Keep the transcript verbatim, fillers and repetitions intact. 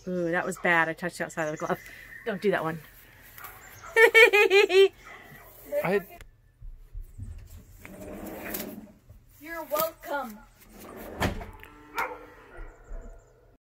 Ooh, that was bad. I touched outside of the glove. Don't do that one. I